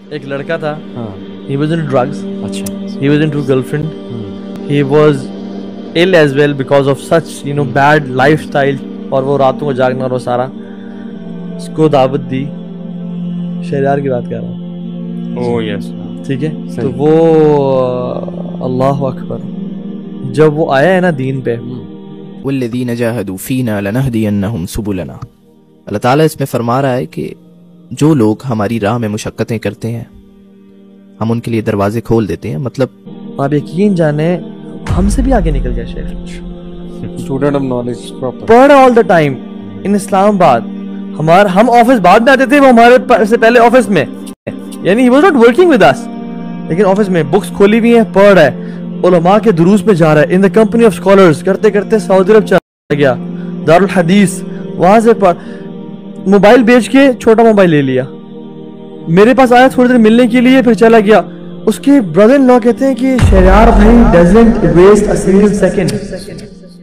ایک لڑکا تھا, ہاں he was into drugs, اچھا he was into girlfriend, he was ill as well because of such bad lifestyle, اور وہ راتوں کو جاگنا اور وہ سارا. اس کو دعوت دی, شہریار کی بات کر رہا ہوں, او یس ٹھیک ہے. تو وہ اللہ اکبر, جب وہ آیا ہے نا دین پہ, والذین جاہدوا فینا لنہدینہم سبلنا, اللہ تعالیٰ اس میں فرما رہا ہے کہ جو لوگ ہماری راہ میں مشقتیں کرتے ہیں ہم ان کے لیے دروازے کھول دیتے ہیں. مطلب آپ یقین جانیں ہم سے بھی آگے نکل گیا شیخ. اسٹوڈنٹ آف نالج پراپر پڑھ آل دا ٹائم ان اسلام آباد. ہم آفس بعد میں آتے تھے, وہ ہمارے سے پہلے آفس میں, یعنی he was not working with us, لیکن آفس میں بکس کھولی ہوئی ہیں, پڑھ رہا ہے, علماء کے دروس پہ جا رہا ہے, in the company of scholars, کرتے کرتے سعودی عرب چلا گیا, دارالحدیث, وہاں سے موبائل بیچ کے چھوٹا موبائل لے لیا, میرے پاس آیا تھوڑی دیر ملنے کے لیے, پھر چلا گیا. اس کے برادر ان لا کہتے ہیں کہ شہریار بھائی doesn't waste a single second.